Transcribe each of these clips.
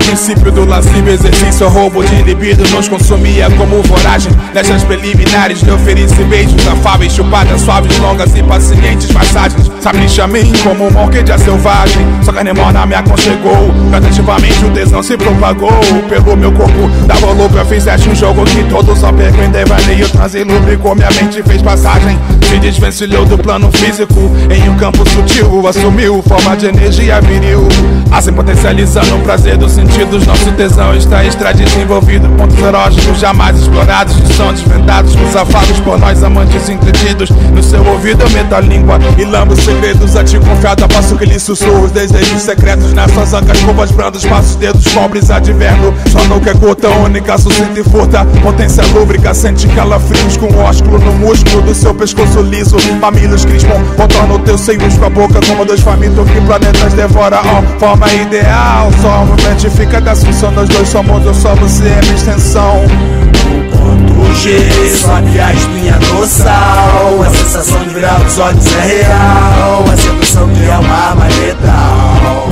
princípio do lascivo exercício, roubo de libido nos consumia como voragem. Nestas preliminares lhe ofereci beijos afáveis, chupadas suaves, longas e pacientes massagens. Sabe a mim como uma orquídea selvagem, sua carne morna me aconchegou, gradativamente o tesão se propagou pelo meu corpo. Dava louca, fizeste um jogo que todos só pegam em devaneio. Transe lubricou, minha mente fez passagem, se desvencilhou do plano físico, em um campo sutil assumiu forma de energia viril, assim potencializando o prazer dos sentidos. Nosso tesão está extra desenvolvido, pontos erógenos jamais explorados, que são desvendados, desafados por nós amantes entretidos. No seu ouvido eu meto a língua e lambo segredos a ti confiada, passo que lhe sussurros desejos secretos. Nessas ancas curvas brandas, passo os dedos pobres adverno, só não que é curta, única, sucinta e furta, potência lúbrica, sente calafrios com o ósculo no músculo do seu pescoço liso. Famílias crispam, contornam teu seios com a boca como dois famintos que planetas devora, forma ideal, só uma identifica da função, nós dois somos, eu só você é minha extensão. Ponto G, sobe a espinha dorsal, a sensação de virar os olhos é real, a sedução que é uma arma letal.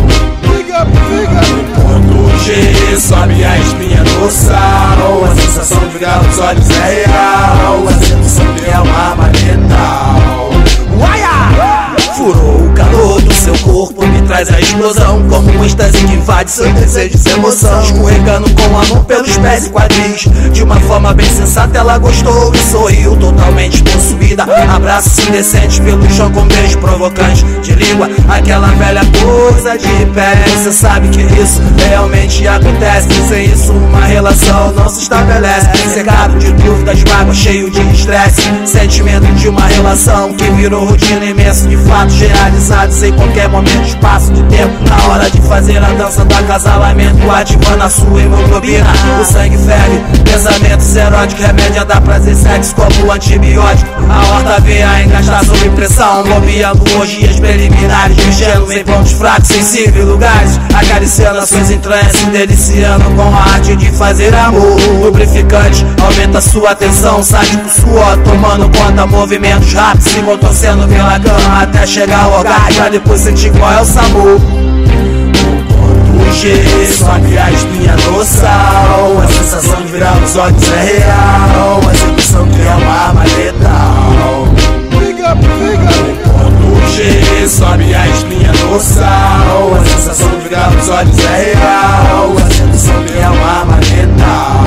Ponto G, sobe a espinha dorsal, a sensação de virar os olhos é real, a sedução que é uma arma letal. Furou o calor do seu corpo, me traz a explosão, como um êxtase que invade seu desejo e emoção. Escorregando com amor pelos pés e quadris, de uma forma bem sensata ela gostou e sorriu, totalmente possuída. Abraços indecentes pelo chão com beijo provocante de língua, aquela velha coisa de pé. Você sabe que isso realmente acontece, sem isso uma relação não se estabelece. Cercado de dúvidas, mágoa, cheio de estresse, sentimento de uma relação que virou rotina imensa de fatos realizados em qualquer momento, espaço de tempo. Na hora de fazer a dança do acasalamento, ativando a sua hemoglobina, o sangue ferve, pensamentos eróticos, remédio dá prazer, sexo como antibiótico. A horta veia engastar sob pressão, bombeando orgias preliminares, mexendo em pontos fracos, sensíveis lugares, acariciando as suas entranhas, se deliciando com a arte de fazer amor. Lubrificante aumenta sua tensão, sádico suor, tomando conta, movimentos rápidos, se contorcendo pela cama até chegar ao orgasmo, pra depois sentir qual é o sabor. Ponto G, sobe a espinha dorsal, a sensação de virar os olhos é real, a sedução que é uma arma letal. Ponto G, sobe a espinha dorsal, a sensação de virar os olhos é real, a sedução que é uma arma letal.